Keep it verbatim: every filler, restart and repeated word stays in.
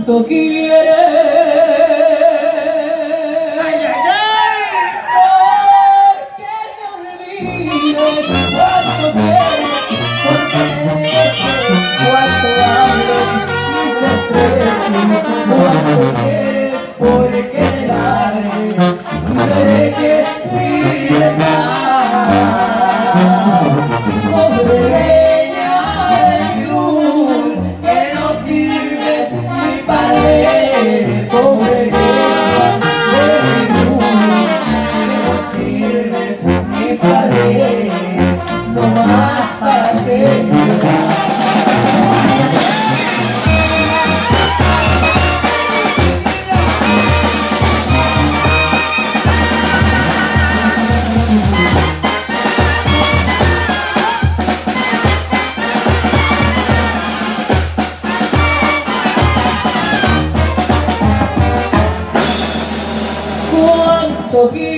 cuánto quieres. Ay, ay, ay. Porque me olvides cuánto quieres, porque me dejes, cuánto vales mis deseos, cuánto quieres, porque me largues, me dejes mi libertad. Pobre leña de luz, que no sirves ni para leer. Pobre leña de luz, que no sirves ni para leer, no más para hacer llorar. Cuánto